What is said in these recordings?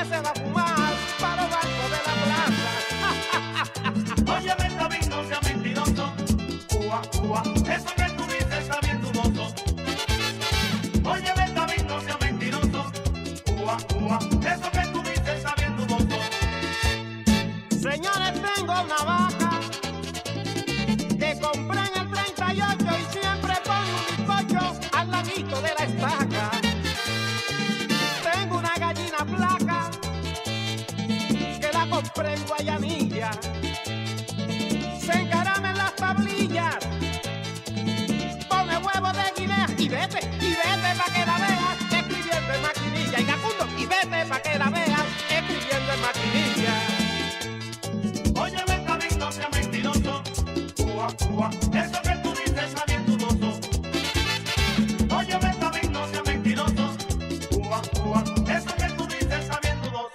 que se va a fumar para los bancos de la plaza. Oye, David, no seas mentiroso. Cuba, Cuba, eso que tú dices está bien dudoso. Oye, David, no seas mentiroso. Cuba, Cuba, eso que tú dices está bien dudoso. Señores, tengo una vaca que compré en el 38 y siempre pone un bizcocho al ladito de la estaca. Tengo una gallina flaca que la compré en Guayanilla. Se encarama en las tablillas, pone huevos de guinea y vete pa' que la veas escribiendo en maquinilla. Y Gacundo, y vete pa' que la veas escribiendo en maquinilla. Oye, David, no seas mentiroso. Cuba, Cuba, eso que tú dices está bien dudoso. Oye, David, no seas mentiroso. Cuba, Cuba, eso que tú dices está bien dudoso.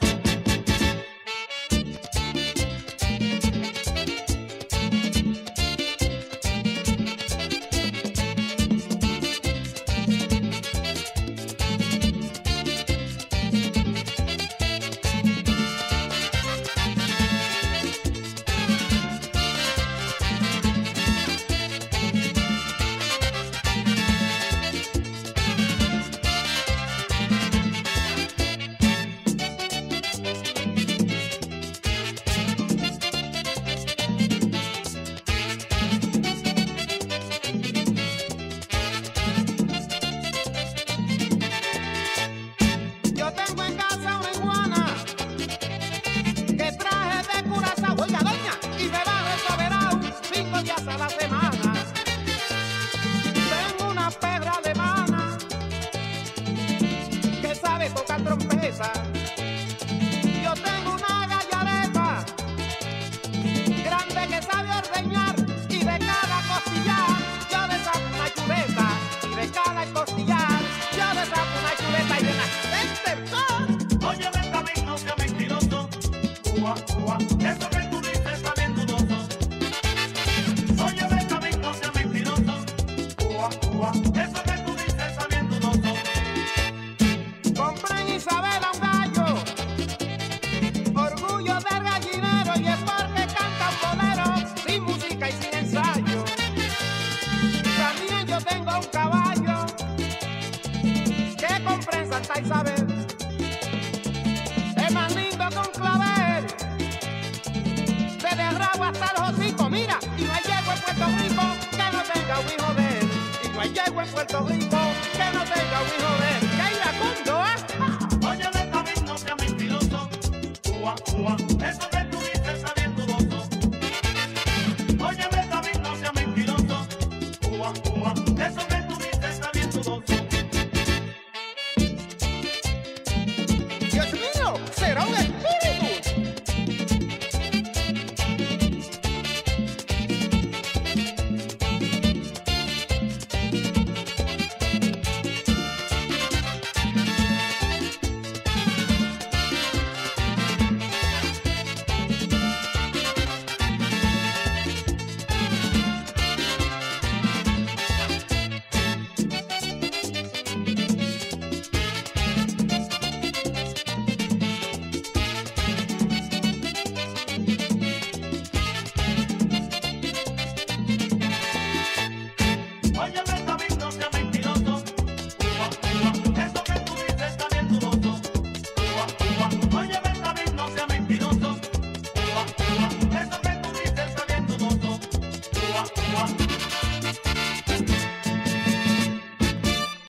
Yo tengo en casa una iguana que traje de Curazao, oiga doña, y me va de soberano 5 días a la semana. Tengo una perra alemana que sabe tocar trompeta. Yo tengo una gallareta grande que sabe ordeñar y de cada costillar yo le saco una chuleta. Y de cada costillar yo le saco una chuleta y de la Oye, David, no seas mentiroso. Cuba, Cuba, eso que tú dices está bien dudoso. Oye, David, no seas mentiroso. Cuba, Cuba, eso que tú dices está bien dudoso. compré en Isabela un gallo, orgullo del gallinero, y es porque canta un bolero sin música y sin ensayo. También yo tengo un caballo que compré en Santa Isabel. Es más lindo que un clavel, desde el rabo hasta el hocico. Mira, y no hay yegua en Puerto Rico que no tenga un hijo de él. Y no hay yegua en Puerto Rico que no tenga un hijo de él. ¡Qué iracundo, eh! Oye, David, no seas mentiroso. Cuba, Cuba,